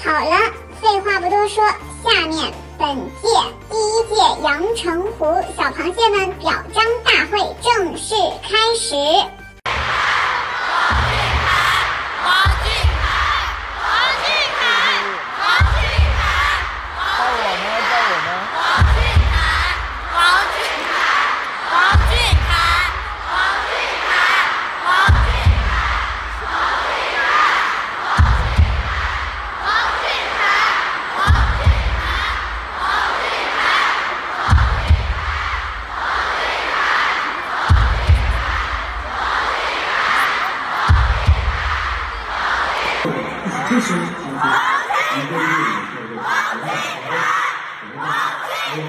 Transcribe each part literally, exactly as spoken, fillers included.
好了，废话不多说，下面本届第一届阳澄湖小螃蟹们表彰大会正式开始。 这是王俊凯，王俊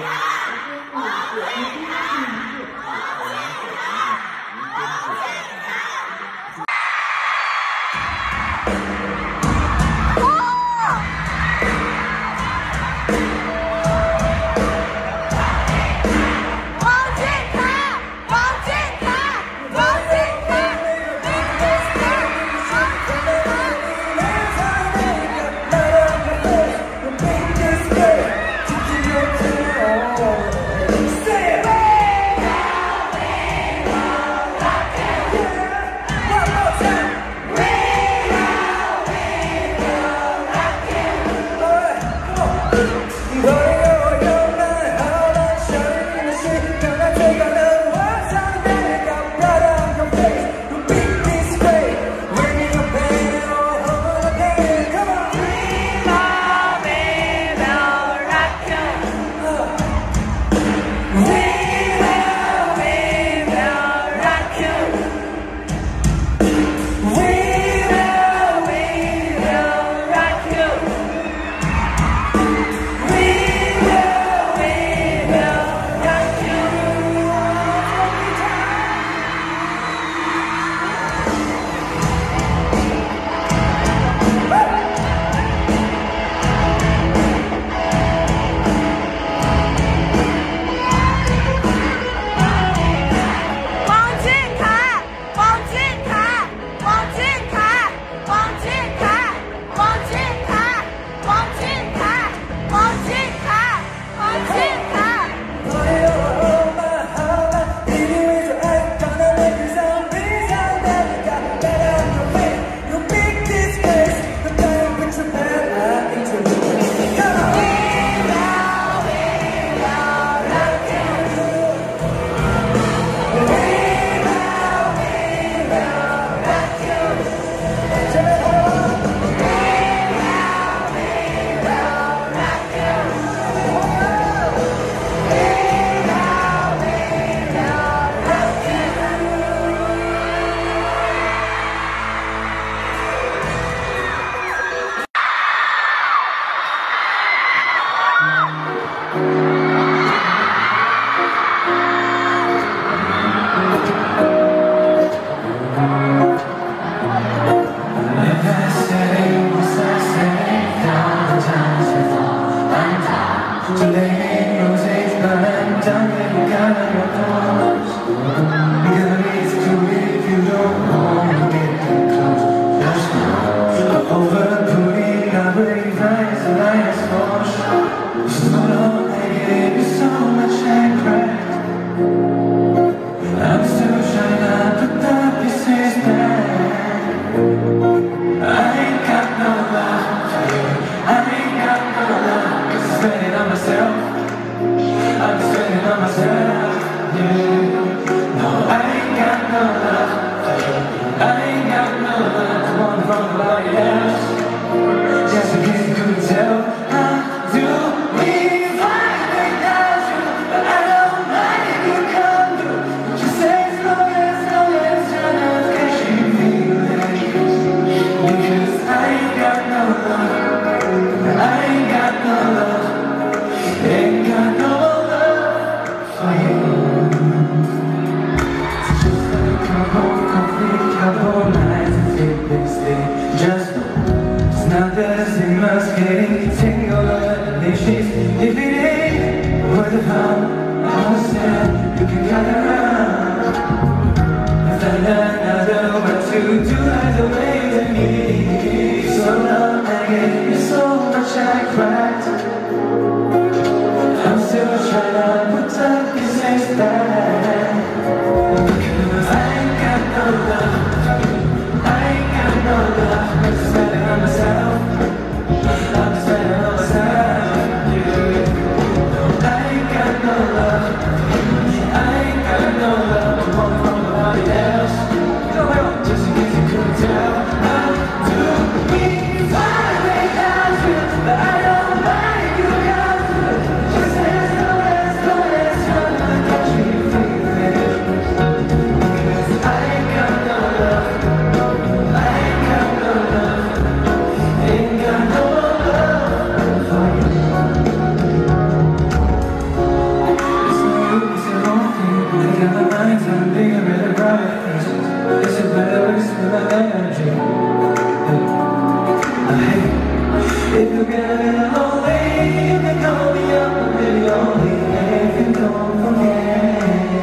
to do like the way to me. So now I get you so If you get a little lonely, you can call me up a little lonely. If you don't forget.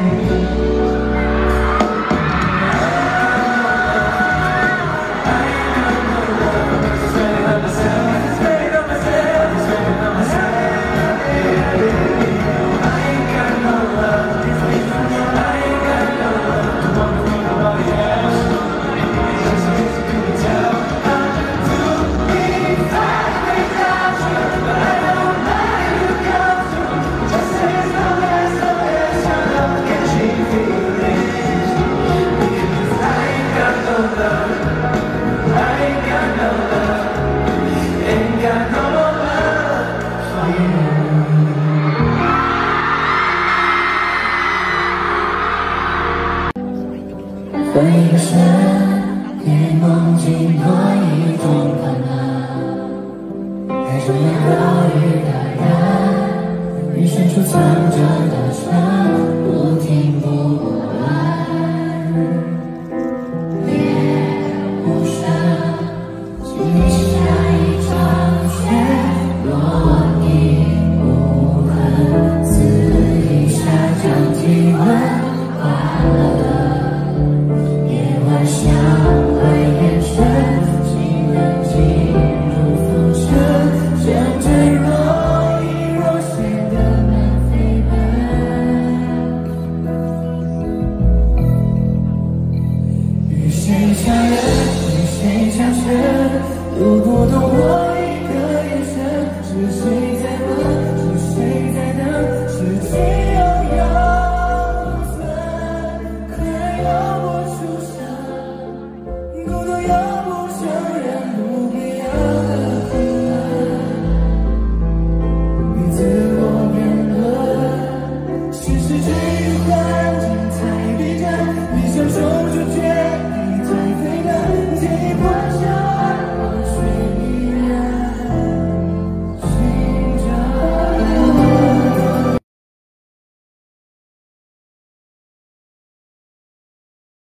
回神给梦境多一种可能，开始没高于的人，于深处藏着的神，不停不乱，夜无声，记下一场雪，若你无痕，肆意下降体温，快乐。相爱眼神，情人进入浮沉，真挚若隐若现的慢飞奔。与谁相认，与谁相识，读不懂我一个眼神，是谁？